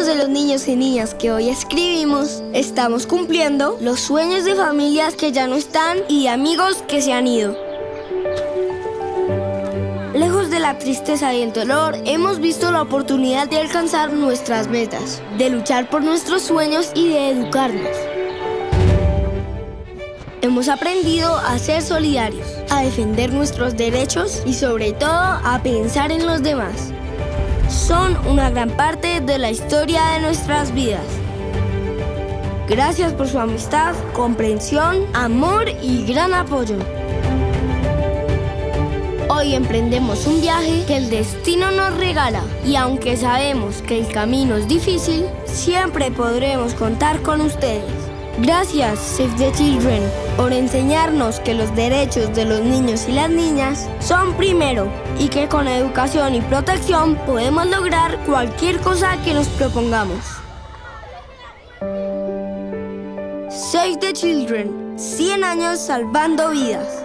muchos de los niños y niñas que hoy escribimos estamos cumpliendo los sueños de familias que ya no están y de amigos que se han ido. Lejos de la tristeza y el dolor, hemos visto la oportunidad de alcanzar nuestras metas, de luchar por nuestros sueños y de educarnos. Hemos aprendido a ser solidarios, a defender nuestros derechos y sobre todo a pensar en los demás. Son una gran parte de la historia de nuestras vidas. Gracias por su amistad, comprensión, amor y gran apoyo. Hoy emprendemos un viaje que el destino nos regala y aunque sabemos que el camino es difícil, siempre podremos contar con ustedes. Gracias, Save the Children, por enseñarnos que los derechos de los niños y las niñas son primero y que con educación y protección podemos lograr cualquier cosa que nos propongamos. Save the Children, 100 años salvando vidas.